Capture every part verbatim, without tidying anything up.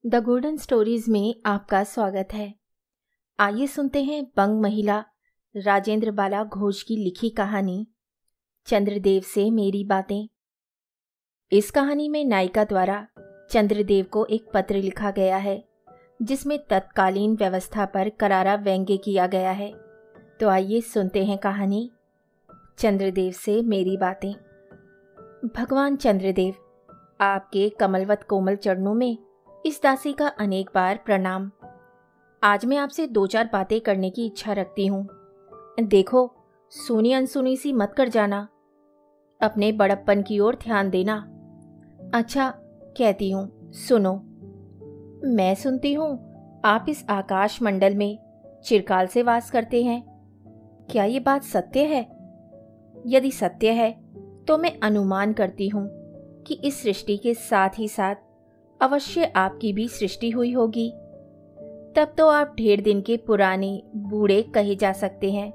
The golden stories में आपका स्वागत है। आइए सुनते हैं बंग महिला राजेंद्र बाला घोष की लिखी कहानी चंद्रदेव से मेरी बातें। इस कहानी में नायिका द्वारा चंद्रदेव को एक पत्र लिखा गया है जिसमें तत्कालीन व्यवस्था पर करारा व्यंग्य किया गया है। तो आइए सुनते हैं कहानी चंद्रदेव से मेरी बातें। भगवान चंद्रदेव, आपके कमलवत कोमल चरणों में इस दासी का अनेक बार प्रणाम। आज मैं आपसे दो चार बातें करने की इच्छा रखती हूँ। देखो, सुनी अनसुनी सी मत कर जाना। अपने बड़प्पन की ओर ध्यान देना। अच्छा, कहती हूँ, सुनो। मैं सुनती हूँ आप इस आकाश मंडल में चिरकाल से वास करते हैं। क्या ये बात सत्य है? यदि सत्य है तो मैं अनुमान करती हूँ कि इस सृष्टि के साथ ही साथ अवश्य आपकी भी सृष्टि हुई होगी। तब तो आप ढेर दिन के पुराने बूढ़े कहे जा सकते हैं।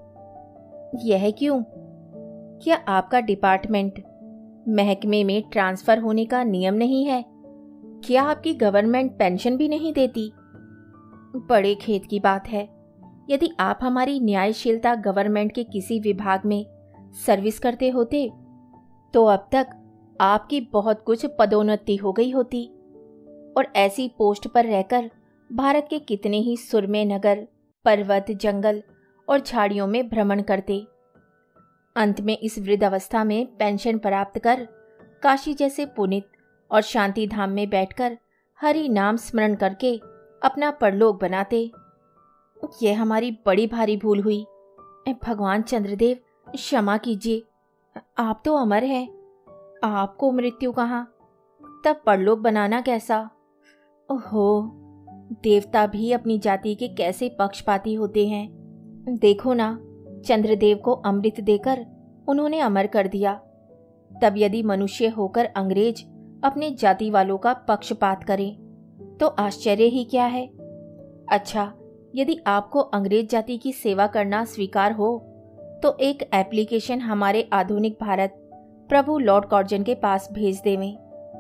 यह क्यों? क्या आपका डिपार्टमेंट महकमे में ट्रांसफर होने का नियम नहीं है? क्या आपकी गवर्नमेंट पेंशन भी नहीं देती? बड़े खेद की बात है। यदि आप हमारी न्यायशीलता गवर्नमेंट के किसी विभाग में सर्विस करते होते तो अब तक आपकी बहुत कुछ पदोन्नति हो गई होती और ऐसी पोस्ट पर रहकर भारत के कितने ही सुरमे नगर, पर्वत, जंगल और झाड़ियों में भ्रमण करते। अंत में इस वृद्ध अवस्था में पेंशन प्राप्त कर काशी जैसे पुनित और शांति धाम में बैठकर हरि नाम स्मरण करके अपना परलोक बनाते। यह हमारी बड़ी भारी भूल हुई। भगवान चंद्रदेव, क्षमा कीजिए। आप तो अमर हैं, आपको मृत्यु कहाँ, तब परलोक बनाना कैसा? ओहो, देवता भी अपनी जाति के कैसे पक्षपाती होते हैं। देखो ना, चंद्रदेव को अमृत देकर उन्होंने अमर कर दिया। तब यदि मनुष्य होकर अंग्रेज अपने जाति वालों का पक्षपात करें तो आश्चर्य ही क्या है। अच्छा, यदि आपको अंग्रेज जाति की सेवा करना स्वीकार हो तो एक एप्लीकेशन हमारे आधुनिक भारत प्रभु लॉर्ड कॉर्जन के पास भेज देवें।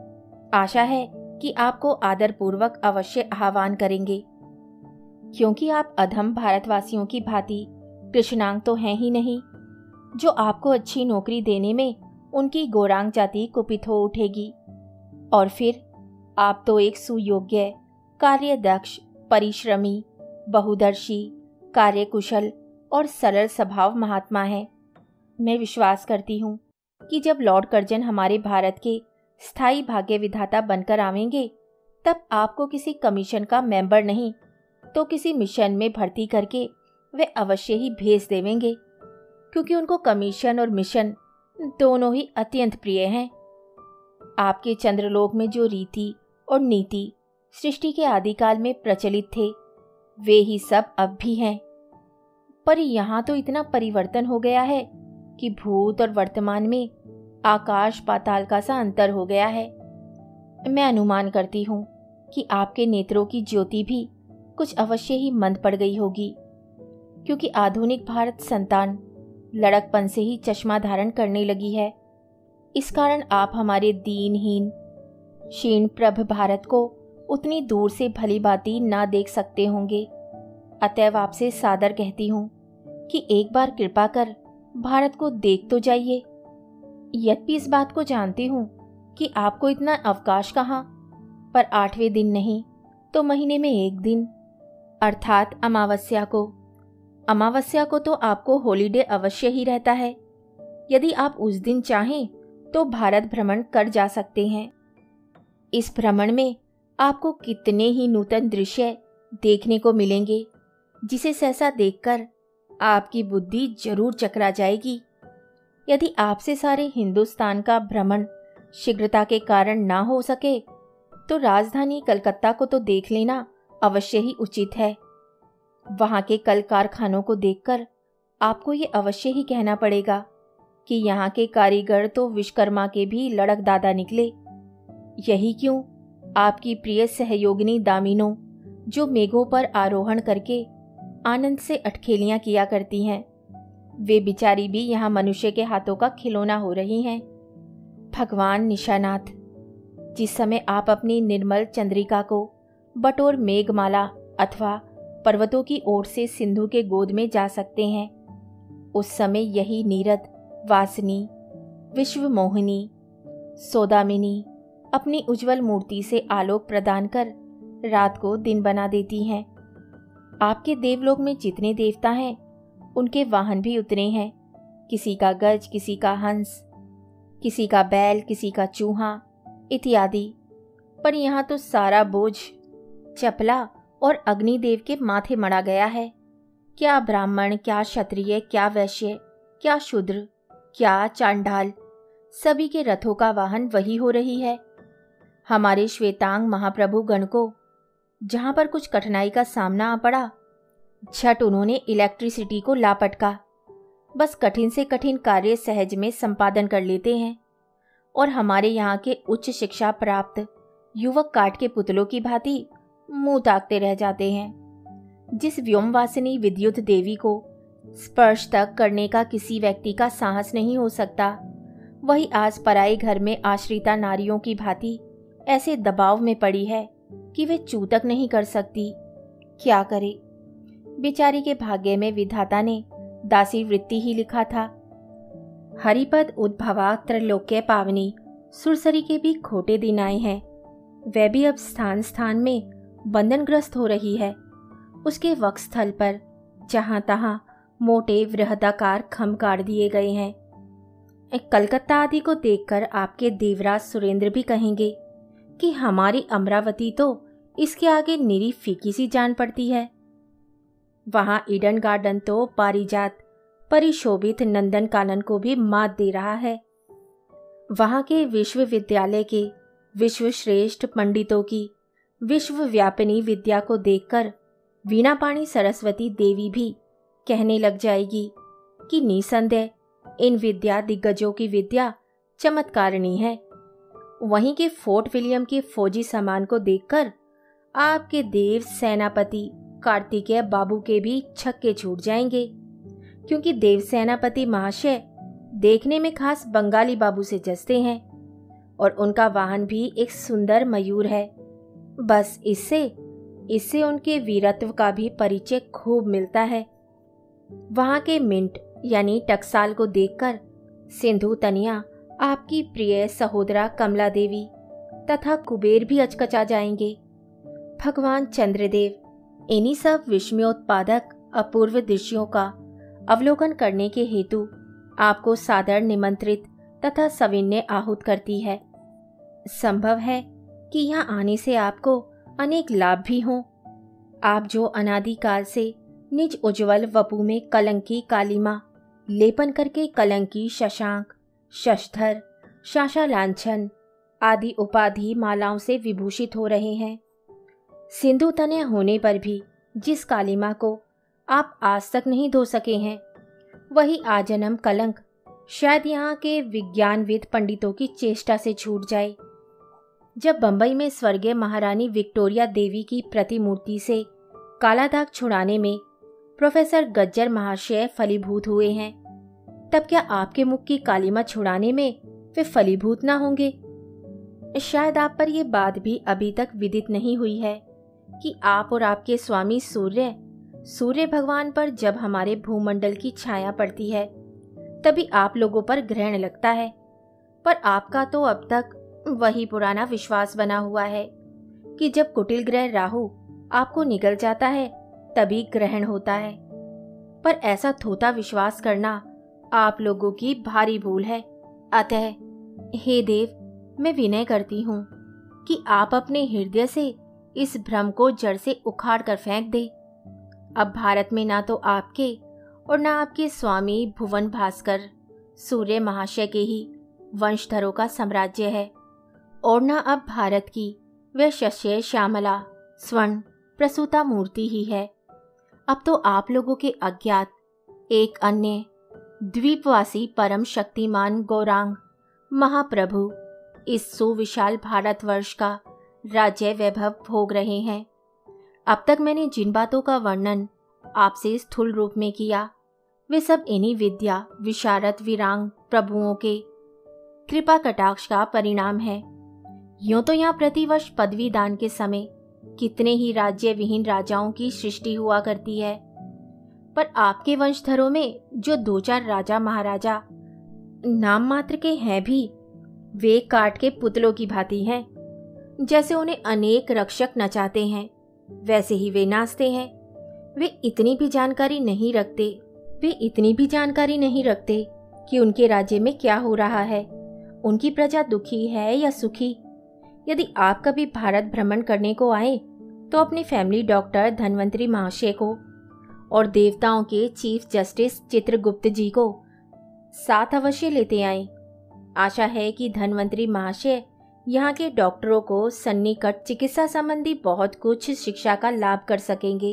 आशा है कि आपको आदरपूर्वक अवश्य आह्वान करेंगे, क्योंकि आप अधम भारतवासियों की भांति कृष्णांग तो हैं ही नहीं, जो आपको अच्छी नौकरी देने में उनकी गौरांग जाति कुपित हो उठेगी। और फिर आप तो एक सुयोग्य, कार्यदक्ष, परिश्रमी, बहुदर्शी, कार्यकुशल और सरल स्वभाव महात्मा हैं। मैं विश्वास करती हूँ कि जब लॉर्ड कर्जन हमारे भारत के स्थायी भाग्य विधाता बनकर आवेंगे तब आपको किसी कमीशन का मेंबर नहीं तो किसी मिशन में भर्ती करके वे अवश्य ही भेज देवेंगे, क्योंकि उनको कमीशन और मिशन दोनों ही अत्यंत प्रिय हैं। आपके चंद्रलोक में जो रीति और नीति सृष्टि के आदिकाल में प्रचलित थे वे ही सब अब भी हैं। पर यहाँ तो इतना परिवर्तन हो गया है कि भूत और वर्तमान में आकाश पाताल का सा अंतर हो गया है। मैं अनुमान करती हूँ कि आपके नेत्रों की ज्योति भी कुछ अवश्य ही मंद पड़ गई होगी, क्योंकि आधुनिक भारत संतान लड़कपन से ही चश्मा धारण करने लगी है। इस कारण आप हमारे दीनहीन क्षीण प्रभ भारत को उतनी दूर से भली भांति ना देख सकते होंगे। अतएव आपसे सादर कहती हूँ कि एक बार कृपा कर भारत को देख तो जाइए। यद्यपि इस बात को जानती हूँ कि आपको इतना अवकाश कहाँ, पर आठवें दिन नहीं तो महीने में एक दिन, अर्थात अमावस्या को। अमावस्या को तो आपको हॉलीडे अवश्य ही रहता है। यदि आप उस दिन चाहें तो भारत भ्रमण कर जा सकते हैं। इस भ्रमण में आपको कितने ही नूतन दृश्य देखने को मिलेंगे, जिसे सहसा देखकर आपकी बुद्धि जरूर चकरा जाएगी। यदि आपसे सारे हिंदुस्तान का भ्रमण शीघ्रता के कारण ना हो सके तो राजधानी कलकत्ता को तो देख लेना अवश्य ही उचित है। वहाँ के कल कारखानों को देखकर आपको ये अवश्य ही कहना पड़ेगा कि यहाँ के कारीगर तो विश्वकर्मा के भी लड़क दादा निकले। यही क्यों आपकी प्रिय सहयोगिनी दामिनो, जो मेघों पर आरोहण करके आनंद से अटखेलियां किया करती हैं, वे बिचारी भी यहाँ मनुष्य के हाथों का खिलौना हो रही हैं। भगवान निशानाथ, जिस समय आप अपनी निर्मल चंद्रिका को बटोर मेघमाला अथवा पर्वतों की ओर से सिंधु के गोद में जा सकते हैं। उस समय यही नीरद, वासनी, विश्वमोहिनी, सौदामिनी अपनी उज्जवल मूर्ति से आलोक प्रदान कर रात को दिन बना देती हैं। आपके देवलोक में जितने देवता हैं उनके वाहन भी उतने हैं। किसी का गज, किसी का हंस, किसी का बैल, किसी का चूहा इत्यादि। पर यहाँ तो सारा बोझ चपला और अग्निदेव के माथे मड़ा गया है। क्या ब्राह्मण, क्या क्षत्रिय, क्या वैश्य, क्या शूद्र, क्या चांडाल, सभी के रथों का वाहन वही हो रही है। हमारे श्वेतांग महाप्रभु गण को जहाँ पर कुछ कठिनाई का सामना आ पड़ा, झट उन्होंने इलेक्ट्रिसिटी को लापटका। बस कठिन से कठिन कार्य सहज में संपादन कर लेते हैं और हमारे यहाँ के उच्च शिक्षा प्राप्त युवक काठ के पुतलों की भांति मुंह ताकते रह जाते हैं। जिस व्योमवासिनी विद्युत देवी को स्पर्श तक करने का किसी व्यक्ति का साहस नहीं हो सकता, वही आज पराए घर में आश्रिता नारियों की भांति ऐसे दबाव में पड़ी है कि वे चू तक नहीं कर सकती। क्या करे? बेचारी के भाग्य में विधाता ने दासी वृत्ति ही लिखा था। हरिपद उद्भवा त्रैलोक्य पावनी सुरसरी के भी खोटे दिन आए हैं। वह भी अब स्थान स्थान में बंधनग्रस्त हो रही है। उसके वक्षस्थल पर जहां तहां मोटे वृहदाकार खम काट दिए गए हैं। कलकत्ता आदि को देखकर आपके देवराज सुरेंद्र भी कहेंगे कि हमारी अमरावती तो इसके आगे निरी फीकी सी जान पड़ती है। वहां ईडन गार्डन तो पारिजात परिशोभित नंदन कानन को भी मात दे रहा है। वहां के विश्वविद्यालय के विश्वश्रेष्ठ पंडितों की विश्वव्यापिनी विद्या को देखकर वीणापाणी सरस्वती देवी भी कहने लग जाएगी कि निसंदेह इन विद्या दिग्गजों की विद्या चमत्कारिणी है। वहीं के फोर्ट विलियम के फौजी सामान को देखकर आपके देव सेनापति कार्तिकेय बाबू के भी छक्के छूट जाएंगे, क्योंकि देव सेनापति महाशय देखने में खास बंगाली बाबू से जचते हैं और उनका वाहन भी एक सुंदर मयूर है। बस इससे इससे उनके वीरत्व का भी परिचय खूब मिलता है। वहां के मिंट यानी टकसाल को देखकर सिंधु तनिया, आपकी प्रिय सहोदरा कमला देवी तथा कुबेर भी अचकचा जाएंगे। भगवान चंद्रदेव इन्हीं सब विस्मयोत्पादक अपूर्व दृश्यों का अवलोकन करने के हेतु आपको सादर निमंत्रित तथा सविनय आहूत करती है। संभव है कि यहाँ आने से आपको अनेक लाभ भी हों। आप जो अनादिकाल से निज उज्ज्वल वपु में कलंकी कालिमा लेपन करके कलंकी शशांक, शशधर, शाशा लांछन आदि उपाधि मालाओं से विभूषित हो रहे हैं, सिंधु तनय होने पर भी जिस कालिमा को आप आज तक नहीं धो सके हैं, वही आजन्म कलंक शायद यहाँ के विज्ञानविद पंडितों की चेष्टा से छूट जाए। जब बंबई में स्वर्गीय महारानी विक्टोरिया देवी की प्रतिमूर्ति से काला दाग छुड़ाने में प्रोफेसर गज्जर महाशय फलीभूत हुए हैं, तब क्या आपके मुख की कालिमा छुड़ाने में वे फलीभूत ना होंगे? शायद आप पर यह बात भी अभी तक विदित नहीं हुई है कि आप और आपके स्वामी सूर्य सूर्य भगवान पर जब हमारे भूमंडल की छाया पड़ती है तभी आप लोगों पर ग्रहण लगता है। पर आपका तो अब तक वही पुराना विश्वास बना हुआ है कि जब कुटिल ग्रह राहु आपको निगल जाता है तभी ग्रहण होता है। पर ऐसा थोथा विश्वास करना आप लोगों की भारी भूल है। अतः हे देव, मैं विनय करती हूँ कि आप अपने हृदय से इस भ्रम को जड़ से उखाड़ कर फेंक दे। अब भारत में ना तो आपके और ना आपके स्वामी भुवन भास्कर सूर्य महाशय के ही वंशधरों का साम्राज्य है, और न अब भारत की वह शस्य श्यामला स्वर्ण प्रसूता मूर्ति ही है। अब तो आप लोगों के अज्ञात एक अन्य द्वीपवासी परम शक्तिमान गौरांग महाप्रभु इस सुविशाल भारतवर्ष का राज्य वैभव भोग रहे हैं। अब तक मैंने जिन बातों का वर्णन आपसे स्थूल रूप में किया, वे सब इन्हीं विद्या विशारद वीरांग प्रभुओं के कृपा कटाक्ष का परिणाम है। यूं तो यहाँ प्रतिवर्ष पदवी दान के समय कितने ही राज्य विहीन राजाओं की सृष्टि हुआ करती है, पर आपके वंशधरों में जो दो चार राजा महाराजा नाम मात्र के हैं भी, वे काठ के पुतलों की भांति हैं। जैसे उन्हें अनेक रक्षक नचाते हैं, वैसे ही वे नाचते हैं। वे इतनी भी जानकारी नहीं रखते वे इतनी भी जानकारी नहीं रखते कि उनके राज्य में क्या हो रहा है, उनकी प्रजा दुखी है या सुखी। यदि आप कभी भारत भ्रमण करने को आए तो अपने फैमिली डॉक्टर धन्वंतरी महाशय को और देवताओं के चीफ जस्टिस चित्रगुप्त जी को साथ अवश्य लेते आएं। आशा है कि धन्वंतरी महाशय यहाँ के डॉक्टरों को सन्निकट चिकित्सा संबंधी बहुत कुछ शिक्षा का लाभ कर सकेंगे।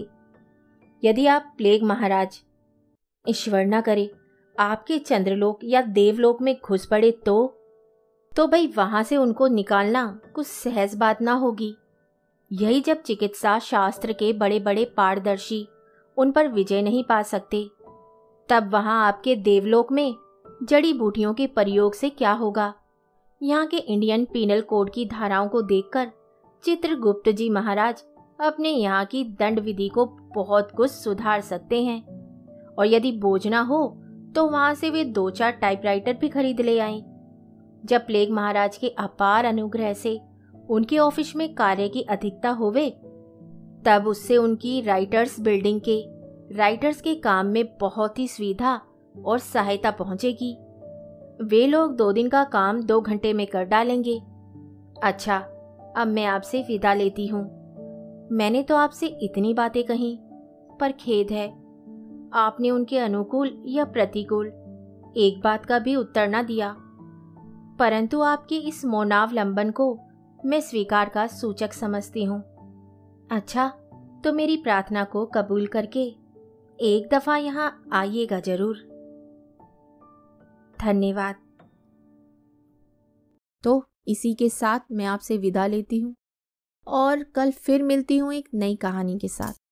यदि आप प्लेग महाराज, ईश्वर न करे, आपके चंद्रलोक या देवलोक में घुस पड़े तो तो भाई वहां से उनको निकालना कुछ सहज बात ना होगी। यही जब चिकित्सा शास्त्र के बड़े बड़े पारदर्शी उन पर विजय नहीं पा सकते, तब वहां आपके देवलोक में जड़ी बूटियों के प्रयोग से क्या होगा। यहाँ के इंडियन पीनल कोड की धाराओं को देखकर चित्रगुप्त जी महाराज अपने यहाँ की दंड विधि को बहुत कुछ सुधार सकते हैं। और यदि बोझ ना हो तो वहां से वे दो चार टाइपराइटर भी खरीद ले आएं। जब प्लेग महाराज के अपार अनुग्रह से उनके ऑफिस में कार्य की अधिकता होवे, तब उससे उनकी राइटर्स बिल्डिंग के राइटर्स के काम में बहुत ही सुविधा और सहायता पहुंचेगी। वे लोग दो दिन का काम दो घंटे में कर डालेंगे। अच्छा, अब मैं आपसे विदा लेती हूँ। मैंने तो आपसे इतनी बातें कहीं, पर खेद है आपने उनके अनुकूल या प्रतिकूल एक बात का भी उत्तर न दिया। परंतु आपके इस मौनावलंबन को मैं स्वीकार का सूचक समझती हूँ। अच्छा, तो मेरी प्रार्थना को कबूल करके एक दफा यहाँ आइएगा जरूर। धन्यवाद। तो इसी के साथ मैं आपसे विदा लेती हूँ और कल फिर मिलती हूँ एक नई कहानी के साथ।